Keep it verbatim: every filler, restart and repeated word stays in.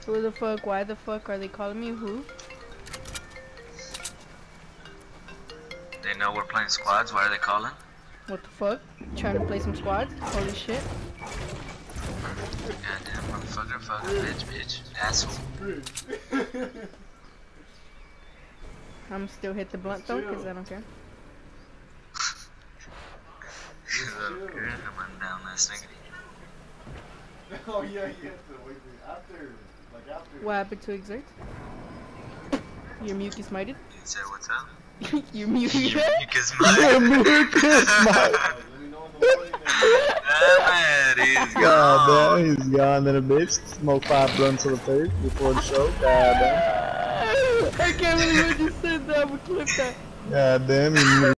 Who the fuck? Why the fuck are they calling me? Who? They know we're playing squads. Why are they calling? What the fuck? Trying to play some squads? Holy shit. Goddamn motherfucker, fucking bitch, bitch, asshole. I'm still hit the blunt though, cause I don't care. I don't care. I'm running down that snickety. Oh yeah, you have to wait after, like after. What happened to Exert? Your M U C is mited? You say what's up? Your M U C. Your mucus mited. Your mucus mited. Damn it, he's God gone. damn, he's gone then a bitch. Smoke five blunts to the face before the show. God damn. I can't believe I just said that. I'm gonna clip that. God damn, you